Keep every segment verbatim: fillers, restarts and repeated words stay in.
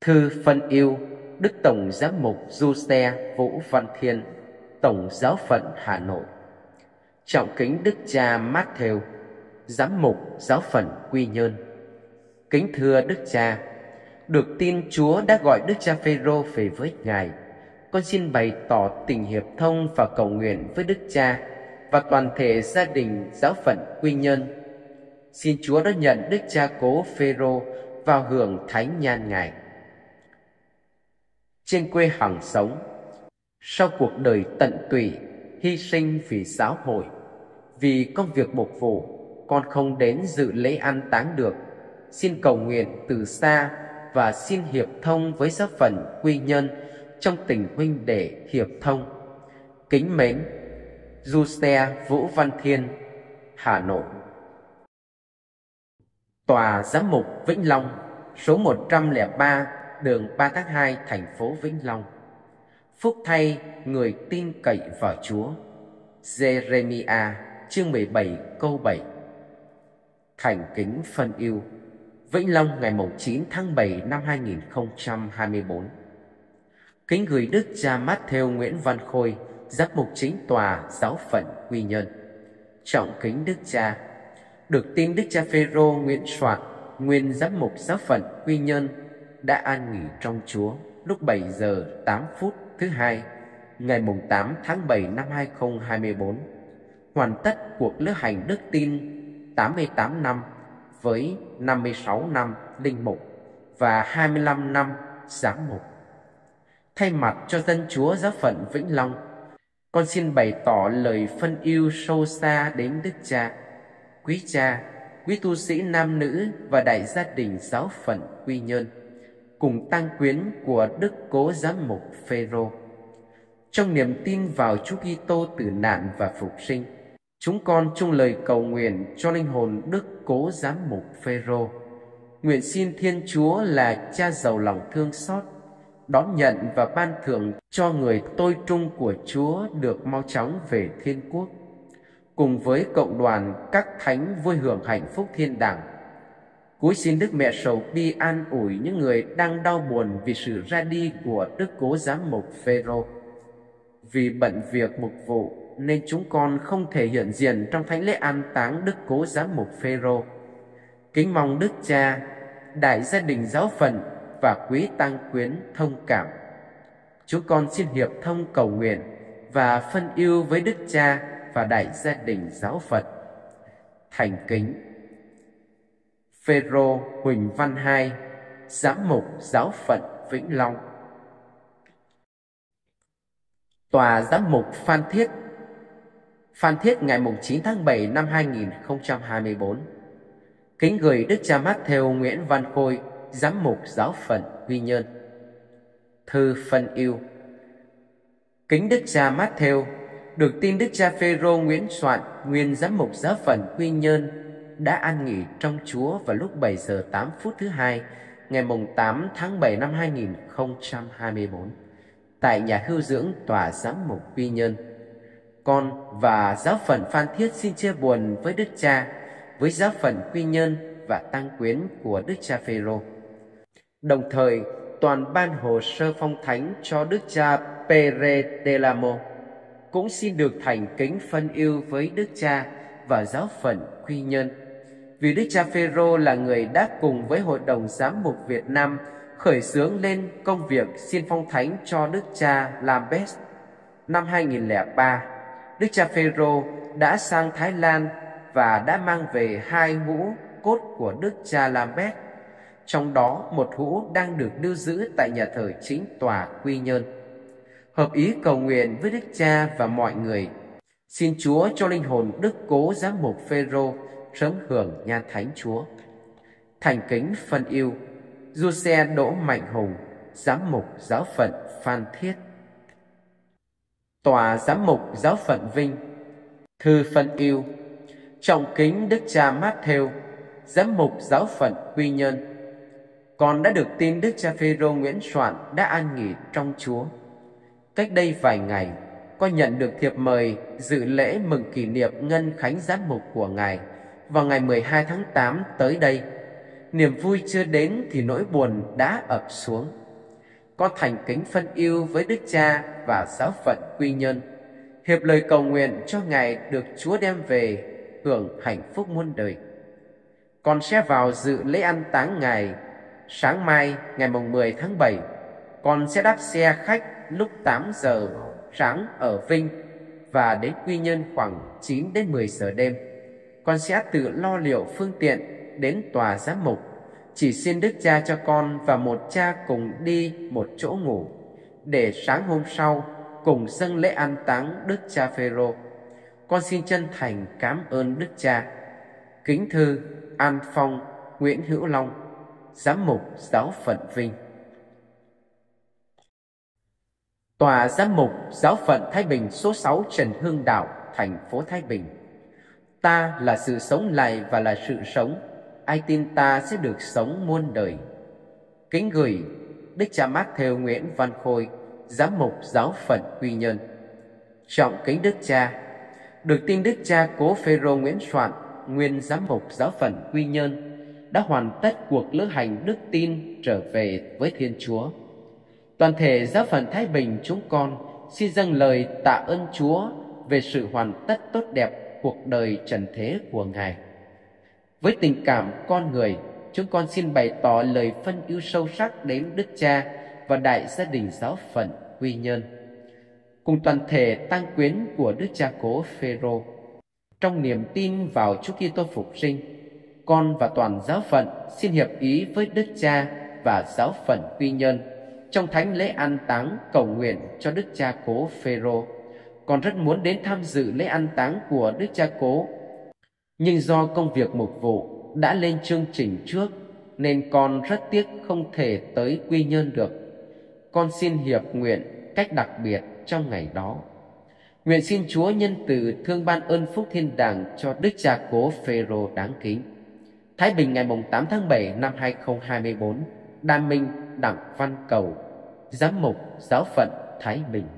Thư phân yêu Đức Tổng Giám mục Giuse Vũ Văn Thiên, Tổng Giáo phận Hà Nội. Trọng kính Đức cha Matthew, Giám mục Giáo phận Quy Nhơn. Kính thưa Đức cha, được tin Chúa đã gọi Đức cha Phêrô về với Ngài, con xin bày tỏ tình hiệp thông và cầu nguyện với Đức cha và toàn thể gia đình Giáo phận Quy Nhơn. Xin Chúa đón nhận Đức cha Cố Phêrô vào hưởng thánh nhan Ngài. Trên quê hằng sống, sau cuộc đời tận tụy, hy sinh vì giáo hội, vì công việc mục vụ, con không đến dự lễ an táng được. Xin cầu nguyện từ xa và xin hiệp thông với giáo phận Quy Nhơn trong tình huynh đệ hiệp thông. Kính mến, Giuse Vũ Văn Thiên, Hà Nội. Tòa Giám mục Vĩnh Long, số một trăm lẻ ba, đường ba tháng hai, thành phố Vĩnh Long. Phúc thay người tin cậy vào Chúa. Jeremiah chương mười bảy câu bảy. Thành kính phân yêu. Vĩnh Long ngày chín tháng bảy năm hai nghìn không trăm hai mươi tư. Kính gửi Đức cha Matthew Nguyễn Văn Khôi, Giám mục chính tòa Giáo phận Quy Nhơn. Trọng kính Đức cha, được tin Đức cha Phêrô Nguyễn Soạn, nguyên Giám mục Giáo phận Quy Nhơn, đã an nghỉ trong Chúa lúc bảy giờ tám phút thứ hai, ngày tám tháng bảy năm hai nghìn không trăm hai mươi tư, hoàn tất cuộc lữ hành đức tin tám mươi tám năm với năm mươi sáu năm linh mục và hai mươi lăm năm giám mục. Thay mặt cho dân Chúa Giáo phận Vĩnh Long, con xin bày tỏ lời phân yêu sâu xa đến Đức cha, quý cha, quý tu sĩ nam nữ và đại gia đình Giáo phận Quy Nhơn, cùng tang quyến của Đức Cố Giám mục Phêrô. Trong niềm tin vào Chúa Kitô tử nạn và phục sinh, chúng con chung lời cầu nguyện cho linh hồn Đức Cố Giám mục Phêrô. Nguyện xin Thiên Chúa là cha giàu lòng thương xót, đón nhận và ban thưởng cho người tôi trung của Chúa được mau chóng về thiên quốc, cùng với cộng đoàn các thánh vui hưởng hạnh phúc thiên đàng. Cuối xin Đức Mẹ Sầu Bi an ủi những người đang đau buồn vì sự ra đi của Đức Cố Giám mục Phêrô. Vì bận việc mục vụ nên chúng con không thể hiện diện trong thánh lễ an táng Đức Cố Giám mục Phêrô. Kính mong Đức cha, đại gia đình giáo phận và quý tang quyến thông cảm. Chúng con xin hiệp thông cầu nguyện và phân yêu với Đức cha và đại gia đình giáo phận. Thành kính Phêrô Huỳnh Văn Hai, Giám mục Giáo phận Vĩnh Long. Tòa Giám mục Phan Thiết, Phan Thiết ngày chín tháng bảy năm hai nghìn không trăm hai mươi tư. Kính gửi Đức cha Matthew Nguyễn Văn Khôi, Giám mục Giáo phận Quy Nhơn. Thư phân yêu. Kính Đức cha Matthew, được tin Đức cha Phêrô Nguyễn Soạn, nguyên Giám mục Giáo phận Quy Nhơn, đã an nghỉ trong Chúa vào lúc bảy giờ tám phút thứ hai, ngày tám tháng bảy năm hai nghìn không trăm hai mươi tư, tại nhà hưu dưỡng tòa Giám mục Quy Nhơn. Con và Giáo phận Phan Thiết xin chia buồn với Đức cha, với Giáo phận Quy Nhơn và tang quyến của Đức cha Phêrô. Đồng thời, toàn ban hồ sơ phong thánh cho Đức cha Pere Delamo cũng xin được thành kính phân yêu với Đức cha và Giáo phận Quy Nhơn, vì Đức cha Phêrô là người đã cùng với Hội đồng Giám mục Việt Nam khởi xướng lên công việc xin phong thánh cho Đức cha Lambert. Năm hai nghìn không trăm lẻ ba, Đức cha Phêrô đã sang Thái Lan và đã mang về hai hũ cốt của Đức cha Lambert, trong đó một hũ đang được lưu giữ tại nhà thờ chính tòa Quy Nhơn. Hợp ý cầu nguyện với Đức cha và mọi người, xin Chúa cho linh hồn Đức Cố Giám mục Phêrô sớm hưởng nhan thánh Chúa. Thành kính phân yêu Giuse Đỗ Mạnh Hùng, Giám mục Giáo phận Phan Thiết. Tòa Giám mục Giáo phận Vinh. Thư phân yêu. Trọng kính Đức cha Matthew, Giám mục Giáo phận Quy Nhơn, con đã được tin Đức cha Phêrô Nguyễn Soạn đã an nghỉ trong Chúa. Cách đây vài ngày, con nhận được thiệp mời dự lễ mừng kỷ niệm ngân khánh giám mục của Ngài vào ngày mười hai tháng tám tới đây. Niềm vui chưa đến thì nỗi buồn đã ập xuống. Con thành kính phân ưu với Đức Cha và giáo phận Quy Nhơn, hiệp lời cầu nguyện cho Ngài được Chúa đem về hưởng hạnh phúc muôn đời. Con sẽ vào dự lễ an táng Ngài. Sáng mai ngày mồng mười tháng bảy, con sẽ đáp xe khách lúc tám giờ sáng ở Vinh và đến Quy Nhơn khoảng chín đến mười giờ đêm. Con sẽ tự lo liệu phương tiện đến tòa giám mục. Chỉ xin Đức Cha cho con và một cha cùng đi một chỗ ngủ, để sáng hôm sau cùng dâng lễ an táng Đức Cha Phêrô. Con xin chân thành cảm ơn Đức Cha. Kính thư An Phong, Nguyễn Hữu Long, Giám mục Giáo phận Vinh. Tòa Giám mục Giáo phận Thái Bình số sáu Trần Hưng Đạo, thành phố Thái Bình. Ta là sự sống lại và là sự sống. Ai tin ta sẽ được sống muôn đời. Kính gửi Đức Cha Mát-thêu Nguyễn Văn Khôi, Giám mục Giáo phận Quy Nhơn. Trọng kính Đức Cha, được tin Đức Cha Cố Phêrô Nguyễn Soạn, nguyên Giám mục Giáo phận Quy Nhơn, đã hoàn tất cuộc lữ hành đức tin trở về với Thiên Chúa. Toàn thể Giáo phận Thái Bình chúng con xin dâng lời tạ ơn Chúa về sự hoàn tất tốt đẹp cuộc đời trần thế của Ngài. Với tình cảm con người, chúng con xin bày tỏ lời phân ưu sâu sắc đến Đức Cha và đại gia đình Giáo phận Quy Nhơn, cùng toàn thể tang quyến của Đức Cha Cố Phêrô. Trong niềm tin vào Chúa Kitô phục sinh, con và toàn giáo phận xin hiệp ý với Đức Cha và Giáo phận Quy Nhơn trong thánh lễ an táng cầu nguyện cho Đức Cha Cố Phêrô. Con rất muốn đến tham dự lễ an táng của Đức Cha Cố, nhưng do công việc mục vụ đã lên chương trình trước nên con rất tiếc không thể tới Quy Nhơn được. Con xin hiệp nguyện cách đặc biệt trong ngày đó. Nguyện xin Chúa nhân từ thương ban ơn phúc thiên đàng cho Đức Cha Cố Phêrô đáng kính. Thái Bình ngày tám tháng bảy năm hai nghìn không trăm hai mươi bốn. Đan Minh Đặng Văn Cầu, Giám mục Giáo phận Thái Bình.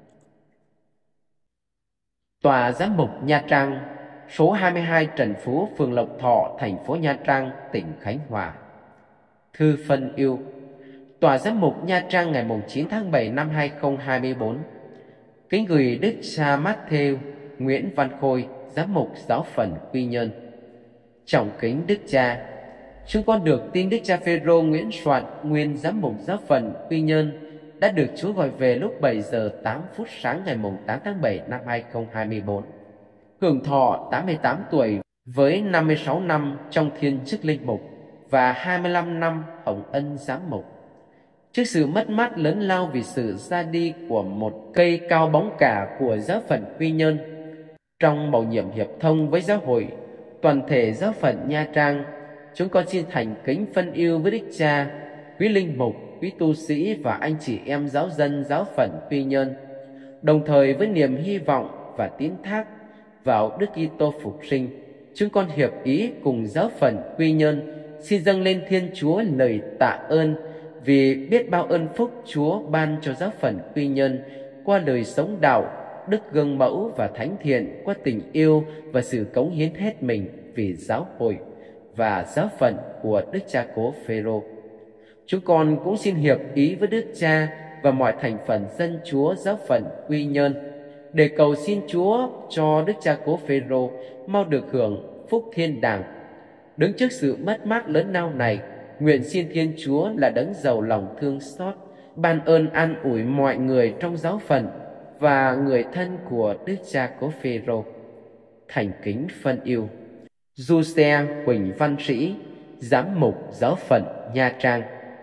Tòa Giám mục Nha Trang số hai mươi hai Trần Phú, phường Lộc Thọ, thành phố Nha Trang, tỉnh Khánh Hòa. Thư phân ưu. Tòa Giám mục Nha Trang ngày chín tháng bảy năm hai nghìn không trăm hai mươi bốn. Kính gửi Đức Cha Mát-thêu Nguyễn Văn Khôi, Giám mục Giáo phận Quy Nhơn. Trọng kính Đức Cha, chúng con được tin Đức Cha Phêrô Nguyễn Soạn, nguyên Giám mục Giáo phận Quy Nhơn, đã được Chúa gọi về lúc bảy giờ tám phút sáng ngày tám tháng bảy năm hai nghìn không trăm hai mươi bốn. Hưởng thọ tám mươi tám tuổi với năm mươi sáu năm trong thiên chức linh mục và hai mươi lăm năm hồng ân giám mục. Trước sự mất mát lớn lao vì sự ra đi của một cây cao bóng cả của Giáo phận Quy Nhơn, trong mầu nhiệm hiệp thông với giáo hội, toàn thể Giáo phận Nha Trang, chúng con xin thành kính phân ưu với Đức Cha, quý linh mục, quý tu sĩ và anh chị em giáo dân Giáo phận Quy Nhơn, đồng thời với niềm hy vọng và tín thác vào Đức Kitô phục sinh, chúng con hiệp ý cùng Giáo phận Quy Nhơn xin dâng lên Thiên Chúa lời tạ ơn vì biết bao ơn phúc Chúa ban cho Giáo phận Quy Nhơn qua đời sống đạo, đức gương mẫu và thánh thiện, qua tình yêu và sự cống hiến hết mình vì giáo hội và giáo phận của Đức Cha Cố Phêrô. Chúng con cũng xin hiệp ý với Đức Cha và mọi thành phần dân Chúa Giáo phận Quy Nhơn để cầu xin Chúa cho Đức Cha Cố Phêrô mau được hưởng phúc thiên đàng. Đứng trước sự mất mát lớn lao này, nguyện xin Thiên Chúa là đấng giàu lòng thương xót, ban ơn an ủi mọi người trong giáo phận và người thân của Đức Cha Cố Phêrô. Thành kính phân ưu. Du Xe Huỳnh Văn Sĩ, Giám mục Giáo phận Nha Trang.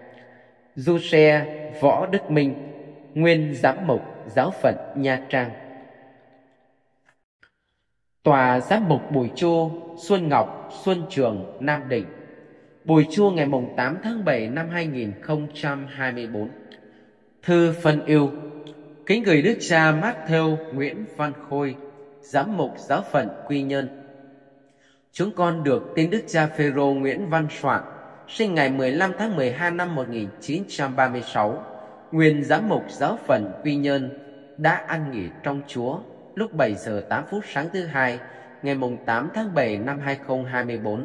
Du Xe Võ Đức Minh, nguyên Giám mục Giáo phận Nha Trang. Tòa Giám mục Bùi Chu, Xuân Ngọc, Xuân Trường, Nam Định. Bùi Chu ngày tám tháng bảy năm hai nghìn không trăm hai mươi bốn. Thư phân ưu. Kính gửi Đức Cha Mát-thêu Nguyễn Văn Khôi, Giám mục Giáo phận Quy Nhơn. Chúng con được tin Đức Cha Phêrô Nguyễn Văn Soạn, sinh ngày mười lăm tháng mười hai năm một nghìn chín trăm ba mươi sáu, nguyên Giám mục Giáo phận Quy Nhơn, đã an nghỉ trong Chúa lúc bảy giờ tám phút sáng thứ hai, ngày tám tháng bảy năm hai nghìn không trăm hai mươi bốn,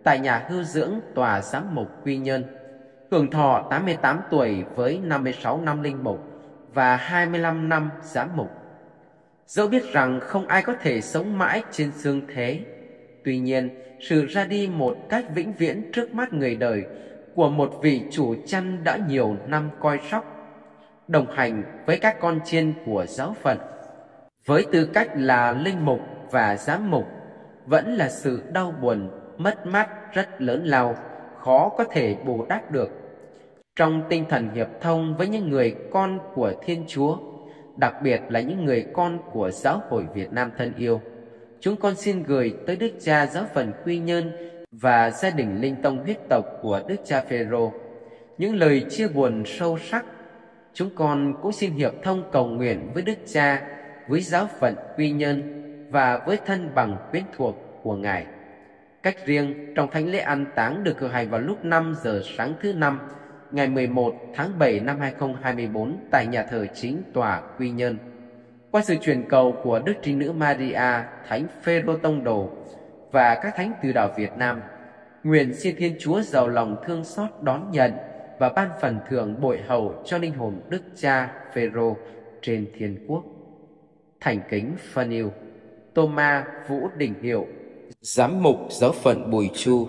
tại nhà hưu dưỡng tòa giám mục Quy Nhơn, hưởng thọ tám mươi tám tuổi với năm mươi sáu năm linh mục và hai mươi lăm năm giám mục. Dẫu biết rằng không ai có thể sống mãi trên xương thế, tuy nhiên sự ra đi một cách vĩnh viễn trước mắt người đời của một vị chủ chăn đã nhiều năm coi sóc, đồng hành với các con chiên của giáo phận, với tư cách là linh mục và giám mục, vẫn là sự đau buồn, mất mát rất lớn lao, khó có thể bù đắp được. Trong tinh thần hiệp thông với những người con của Thiên Chúa, đặc biệt là những người con của Giáo hội Việt Nam thân yêu, chúng con xin gửi tới Đức Cha Giáo phận Quy Nhơn và gia đình linh tông huyết tộc của Đức Cha Phêrô những lời chia buồn sâu sắc. Chúng con cũng xin hiệp thông cầu nguyện với Đức Cha, với Giáo phận Quy Nhơn và với thân bằng quyến thuộc của Ngài. Cách riêng, trong thánh lễ an táng được cử hành vào lúc năm giờ sáng thứ năm, ngày mười một tháng bảy năm hai nghìn không trăm hai mươi tư tại nhà thờ chính tòa Quy Nhơn. Qua sự truyền cầu của Đức Trinh Nữ Maria, Thánh Phêrô Tông Đồ và các thánh từ đạo Việt Nam, nguyện xin Thiên Chúa giàu lòng thương xót đón nhận và ban phần thưởng bội hậu cho linh hồn Đức Cha Phêrô trên thiên quốc. Thành kính phân yêu Thomas Vũ Đình Hiệu, Giám mục Giáo phận Bùi Chu.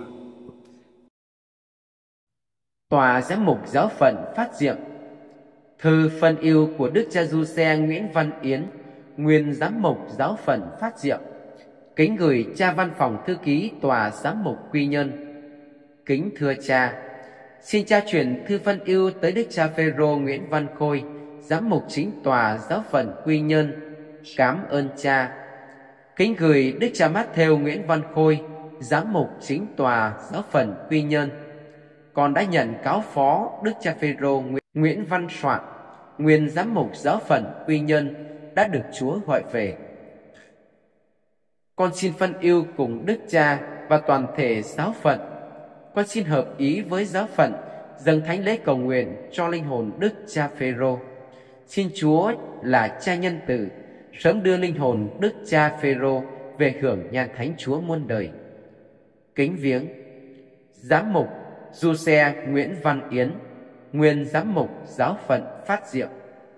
Tòa Giám mục Giáo phận Phát Diệm. Thư phân yêu của Đức cha Giuse Nguyễn Văn Yến, nguyên Giám mục Giáo phận Phát Diệm, kính gửi cha văn phòng thư ký Tòa Giám mục Quy Nhơn. Kính thưa cha, xin cha chuyển thư phân yêu tới Đức cha Phêrô Nguyễn Văn Khôi, Giám mục chính Tòa Giáo phận Quy Nhơn. Cảm ơn cha. Kính gửi Đức cha Matthew Nguyễn Văn Khôi, Giám mục chính Tòa Giáo phận Quy Nhơn. Con đã nhận cáo phó Đức cha Phêrô Nguyễn Văn Soạn, nguyên Giám mục Giáo phận Quy Nhơn, đã được Chúa gọi về. Con xin phân yêu cùng Đức cha và toàn thể giáo phận. Con xin hợp ý với giáo phận dâng thánh lễ cầu nguyện cho linh hồn Đức cha Phêrô. Xin Chúa là cha nhân từ sớm đưa linh hồn Đức cha Phêrô về hưởng nhan thánh Chúa muôn đời. Kính viếng Giám mục Giuse Nguyễn Văn Yến, nguyên Giám mục Giáo phận Phát Diệm.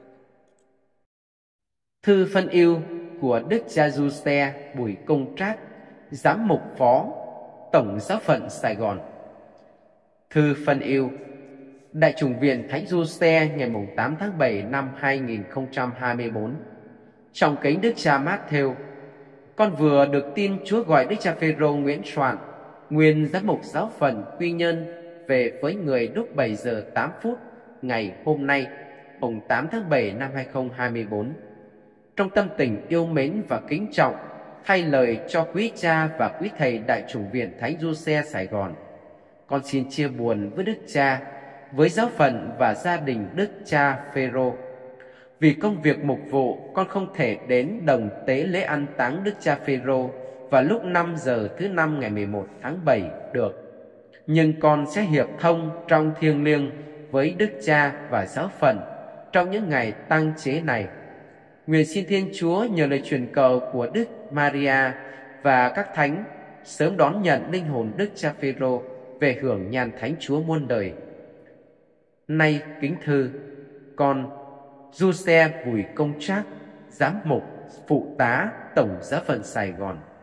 Thư phân yêu của Đức cha Giuse Bùi Công Trác, Giám mục phó Tổng Giáo phận Sài Gòn. Thư phân yêu Đại chủng viện Thánh Giuse ngày tám tháng bảy năm hai nghìn không trăm hai mươi tư. Trọng kính Đức cha Matthew, con vừa được tin Chúa gọi Đức cha Phêrô Nguyễn Soạn, nguyên Giám mục Giáo phận Quy Nhơn, về với người lúc bảy giờ tám phút ngày hôm nay, mùng tám tháng bảy năm hai nghìn không trăm hai mươi tư. Trong tâm tình yêu mến và kính trọng, thay lời cho quý cha và quý thầy Đại chủng viện Thánh Giuse Sài Gòn, con xin chia buồn với Đức cha, với giáo phận và gia đình Đức cha Phêrô. Vì công việc mục vụ, con không thể đến đồng tế lễ an táng Đức cha Phêrô vào lúc năm giờ thứ năm ngày mười một tháng bảy được. Nhưng con sẽ hiệp thông trong thiêng liêng với Đức cha và giáo phận trong những ngày tang chế này. Nguyện xin Thiên Chúa nhờ lời truyền cầu của Đức Maria và các thánh sớm đón nhận linh hồn Đức cha Phêrô về hưởng nhan thánh Chúa muôn đời. Nay kính thư con Giuse Bùi Công Trác, Giám mục phụ tá Tổng Giáo phận Sài Gòn.